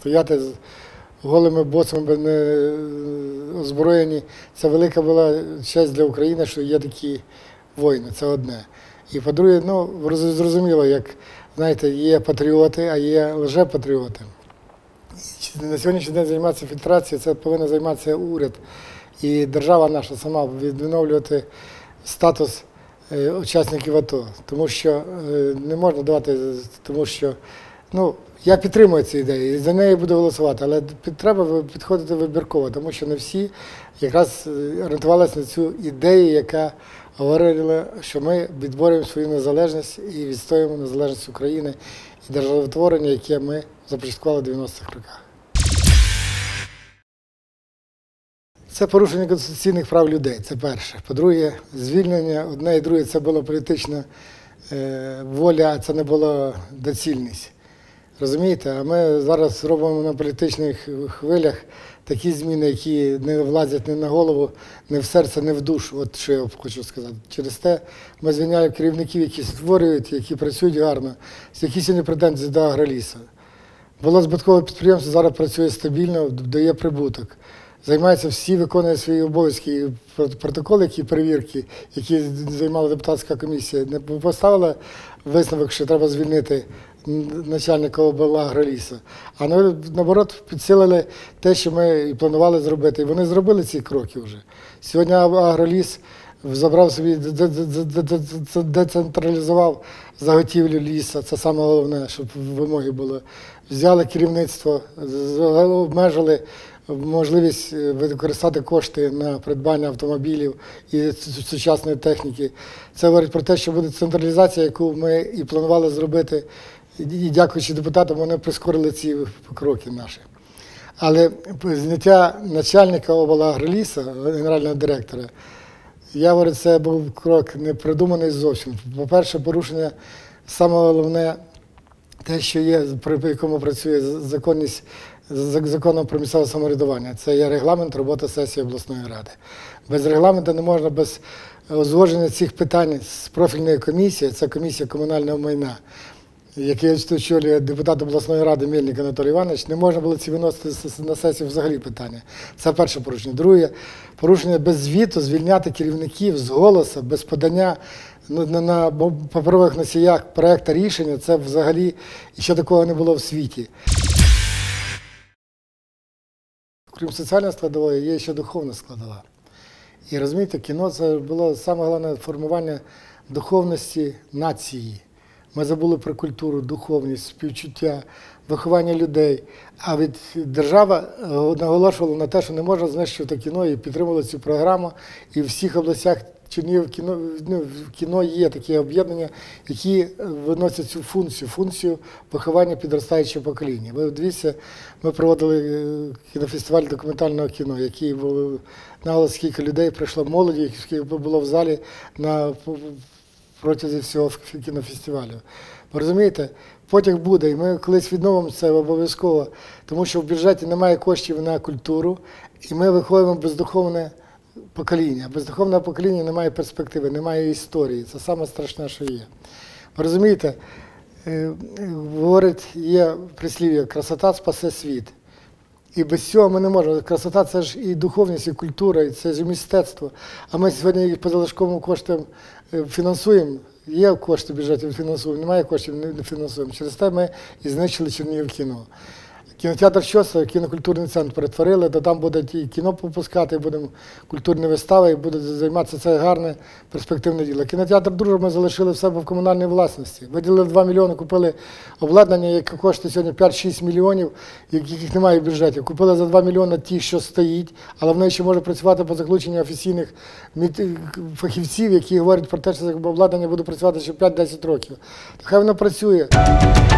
стояти з голими босами, не озброєні. Це велика була честь для України, що є такі воїни, це одне. І по-друге, ну, зрозуміло, як, знаєте, є патріоти, а є лжепатріоти. На сьогоднішній день займатися фільтрацією, це повинен займатися уряд. І держава наша сама відновлювати статус учасників АТО. Тому що не можна давати, тому що, ну, я підтримую ці ідеї, і за неї буду голосувати, але треба підходити вибірково, тому що не всі якраз орієнтувалися на цю ідею, яка говорила, що ми відборюємо свою незалежність і відстоюємо незалежність України і державотворення, яке ми започаткували в 90-х роках. Це порушення конституційних прав людей, це перше. По-друге, звільнення одне і друге – це була політична воля, а це не була доцільність. Розумієте? А ми зараз робимо на політичних хвилях такі зміни, які не влазять ні на голову, ні в серце, ні в душу. От що я хочу сказати. Через те ми звільняємо керівників, які створюють, які працюють гарно, які сьогодні претензії до Агролісу. Було збиткове підприємство, зараз працює стабільно, дає прибуток. Займаються всі, виконують свої обов'язки, протоколи, які перевірки, які займала депутатська комісія, не поставила висновок, що треба звільнити начальника облагролісу, а наоборот підсилили те, що ми і планували зробити. І вони зробили ці кроки вже. Сьогодні Агроліс забрав собі, децентралізував заготівлю лісу, це саме головне, щоб вимоги були. Взяли керівництво, обмежили можливість використати кошти на придбання автомобілів і сучасної техніки. Це говорить про те, що буде централізація, яку ми і планували зробити. І дякуючи депутатам, вони прискорили ці кроки наші. Але зняття начальника облагролісу, генерального директора, я говорю, це був крок не придуманий зовсім. По-перше, порушення, саме головне, те, що є, при якому працює законність закону про місцеве самоврядування. Це є регламент роботи сесії обласної ради. Без регламенту не можна, без узгодження цих питань з профільної комісії, це комісія комунального майна, який очолює депутат обласної ради Мельник Анатолій Іванович, не можна було ці виносити на сесію взагалі питання. Це перше порушення. Друге, порушення без звіту, звільняти керівників з голосу, без подання на паперових носіях проекту рішення, це взагалі ще такого не було в світі. Крім соціальної складової, є ще духовна складова. І розумієте, кіно – це було саме головне формування духовності нації. Ми забули про культуру, духовність, співчуття, виховання людей. А від держава наголошувала на те, що не можна знищувати кіно, і підтримувала цю програму. І в всіх областях Чернігів кіно є такі об'єднання, які виносять цю функцію виховання підростаючого покоління. Ви дивіться, ми проводили кінофестиваль документального кіно, який був, наголос, скільки людей прийшло, молоді, скільки було в залі протягом всього кінофестивалю. Ви розумієте, потяг буде, і ми колись відновимо це обов'язково, тому що в бюджеті немає коштів на культуру, і ми виховуємо бездуховне покоління. Бездуховного покоління немає перспективи, немає історії. Це саме страшне, що є. Ви розумієте, говорить, є прислів'я, красота спасе світ. І без цього ми не можемо. Красота – це ж і духовність, і культура, і це ж і мистецтво. А ми сьогодні їх по залишковим коштам фінансуємо. Є кошти в бюджеті, фінансуємо, немає коштів, не фінансуємо. Через те ми і знищили Чернігів кіно. Кінотеатр «Щось», кінокультурний центр перетворили, то там будуть і кіно попускати, і будемо культурні вистави, і будуть займатися, це гарне перспективне діло. Кінотеатр «Дружба» ми залишили в себе в комунальній власності. Виділили 2 мільйони, купили обладнання, яке коштує сьогодні 5-6 мільйонів, яких немає в бюджеті. Купили за 2 мільйони ті, що стоїть, але воно ще може працювати по заключенню офіційних фахівців, які говорять про те, що обладнання буде працювати ще 5-10 років. То хай воно працює.